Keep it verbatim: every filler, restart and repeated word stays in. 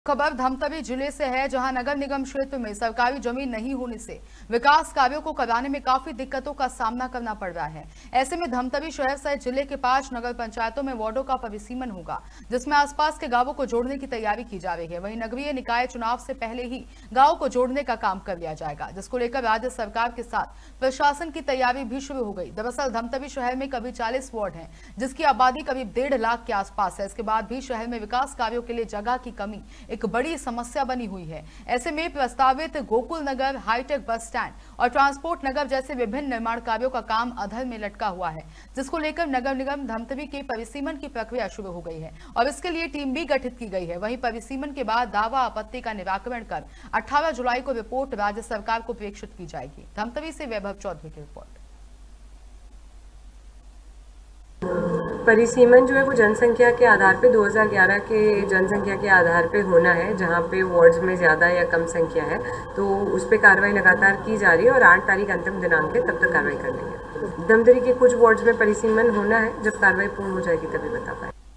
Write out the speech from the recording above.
खबर धमतरी जिले से है, जहां नगर निगम क्षेत्र में सरकारी जमीन नहीं होने से विकास कार्यों को कराने में काफी दिक्कतों का सामना करना पड़ रहा है। ऐसे में धमतरी शहर सहित जिले के पांच नगर पंचायतों में वार्डों का परिसीमन होगा, जिसमें आसपास के गांवों को जोड़ने की तैयारी की जा रही है। वहीं नगरीय निकाय चुनाव से पहले ही गाँव को जोड़ने का काम कर लिया जाएगा, जिसको लेकर राज्य सरकार के साथ प्रशासन की तैयारी भी शुरू हो गई। दरअसल धमतरी शहर में करीब चालीस वार्ड है, जिसकी आबादी करीब डेढ़ लाख के आसपास है। इसके बाद भी शहर में विकास कार्यों के लिए जगह की कमी एक बड़ी समस्या बनी हुई है। ऐसे में प्रस्तावित Gokul Nagar, hitech bus stand और ट्रांसपोर्ट नगर जैसे विभिन्न निर्माण कार्यों का काम अधर में लटका हुआ है, जिसको लेकर नगर निगम धमतरी के परिसीमन की प्रक्रिया शुरू हो गई है और इसके लिए टीम भी गठित की गई है। वहीं परिसीमन के बाद दावा आपत्ति का निराकरण कर अठारह जुलाई को रिपोर्ट राज्य सरकार को प्रेषित की जाएगी। धमतरी से वैभव चौधरी की रिपोर्ट। परिसीमन जो है वो जनसंख्या के आधार पे दो हज़ार ग्यारह के जनसंख्या के आधार पे होना है, जहाँ पे वार्ड्स में ज़्यादा या कम संख्या है, तो उस पर कार्रवाई लगातार की जा रही है और आठ तारीख अंतिम दिनांक है, तब तक कार्रवाई कर लेंगे। धमतरी के कुछ वार्ड्स में परिसीमन होना है, जब कार्रवाई पूर्ण हो जाएगी तभी बता पाएंगे।